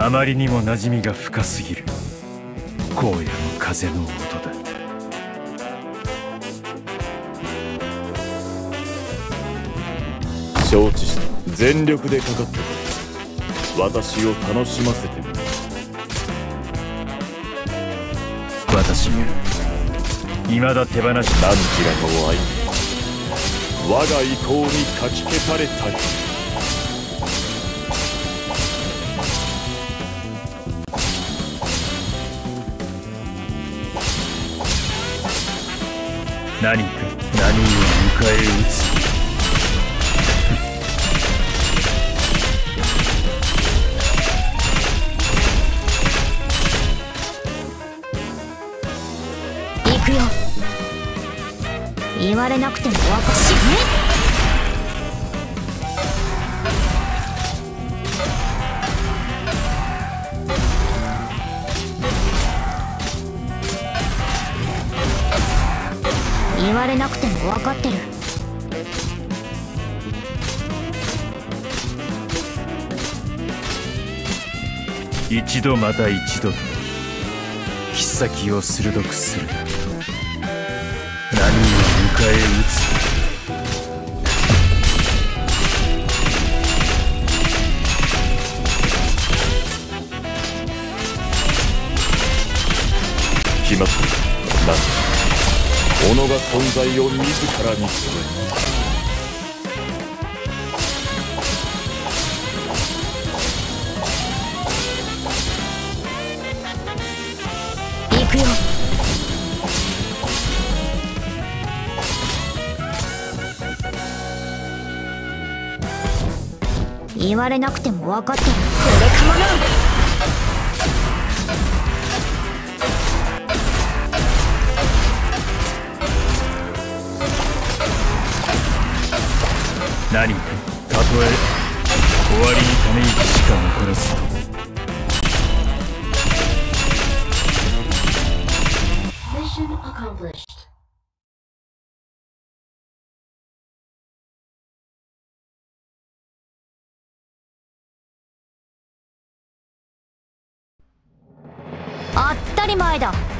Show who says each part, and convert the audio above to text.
Speaker 1: あまりにも馴染みが深すぎる荒野の風の音だ。
Speaker 2: 承知した。全力でかかって私を楽しませてみる。
Speaker 1: 私が未だ手放し
Speaker 2: 何時らかを歩み我が意向にかき消されたい。
Speaker 1: 何を迎え撃つ。
Speaker 3: 行くよ。言われなくても分かるしね。言われなくても分かってる。
Speaker 1: 一度また一度と切っ先を鋭くする。何を迎え撃つ。
Speaker 2: 決まった。なん己が存在を自らにする。
Speaker 3: 行くよ。言われなくても分かってる。それかもな。
Speaker 1: 何かたとえ終わりにため息しか残らずと。
Speaker 4: Mission accomplished.
Speaker 3: 当たり前だ。